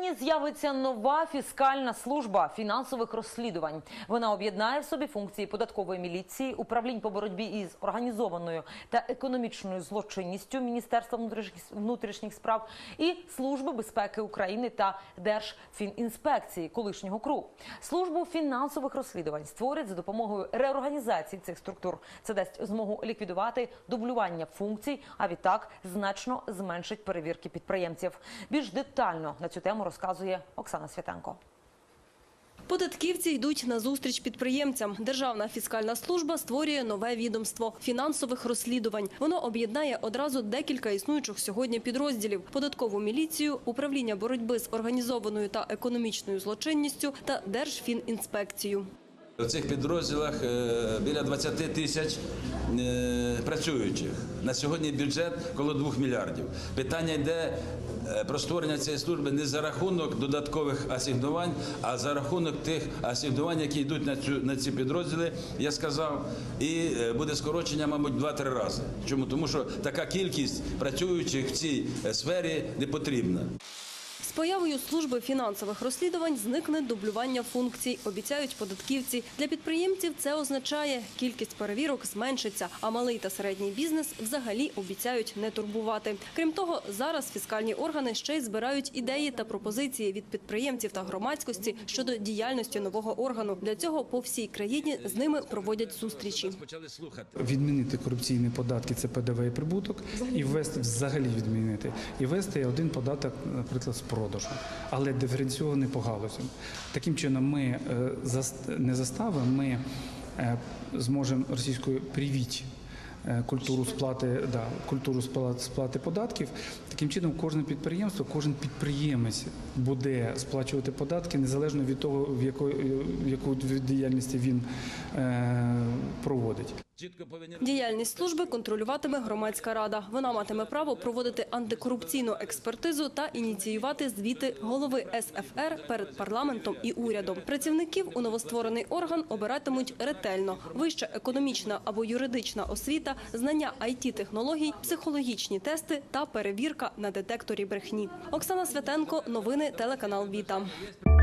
Україні з'явиться нова фіскальна служба фінансових розслідувань. Вона об'єднає в собі функції податкової міліції, управлінь по боротьбі із організованою та економічною злочинністю Міністерства внутрішніх справ і Служби безпеки України та Держфінінспекції колишнього КРУ. Службу фінансових розслідувань створять за допомогою реорганізації цих структур. Це дасть змогу ліквідувати дублювання функцій, а відтак значно зменшить перевірки підприємців. Більш детально на цю тему розказує Оксана Святенко. Податківці йдуть на зустріч підприємцям. Державна фіскальна служба створює нове відомство – фінансових розслідувань. Воно об'єднає одразу декілька існуючих сьогодні підрозділів – податкову міліцію, управління боротьби з організованою та економічною злочинністю та Держфінінспекцію. У цих підрозділах біля 20 тисяч працюючих. На сьогодні бюджет коло 2 мільярдів. Питання йде про створення цієї служби не за рахунок додаткових асигнувань, а за рахунок тих асигнувань, які йдуть на ці підрозділи, я сказав, і буде скорочення, мабуть, 2-3 рази. Чому? Тому що така кількість працюючих в цій сфері не потрібна. З появою служби фінансових розслідувань зникне дублювання функцій, обіцяють податківці. Для підприємців це означає, кількість перевірок зменшиться, а малий та середній бізнес взагалі обіцяють не турбувати. Крім того, зараз фіскальні органи ще й збирають ідеї та пропозиції від підприємців та громадськості щодо діяльності нового органу. Для цього по всій країні з ними проводять зустрічі. Відмінити корупційні податки – це ПДВ і прибуток, і ввести, взагалі відмінити, і ввести один податок, наприклад, з продажу, але диференційований по галузям. Таким чином ми не заставимо, ми зможемо російською привити культуру сплати податків. Таким чином кожне підприємство, кожен підприємець буде сплачувати податки незалежно від того, в яку діяльність він проводить. Діяльність служби контролюватиме громадська рада. Вона матиме право проводити антикорупційну експертизу та ініціювати звіти голови СФР перед парламентом і урядом. Працівників у новостворений орган обиратимуть ретельно. Вища економічна або юридична освіта, знання IT-технологій, психологічні тести та перевірка на детекторі брехні. Оксана Святенко, новини, телеканал «Віта».